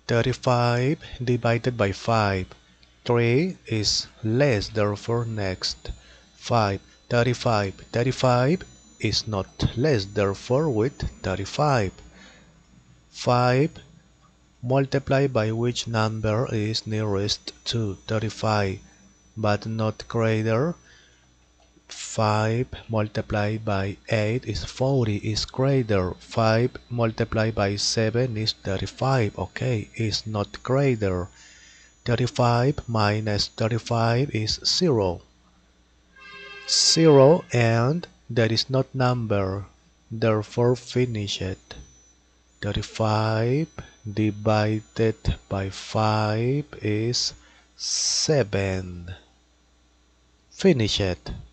35 divided by 5. 3 is less, therefore next. 5. 35. 35 is not less, therefore with 35. 5 multiplied by which number is nearest to 35, but not greater. 5 multiplied by 8 is 40, is greater. 5 multiplied by 7 is 35, okay, is not greater. 35 minus 35 is 0. 0 and that is not number, therefore finish it. 35 divided by 5 is 7. Finish it.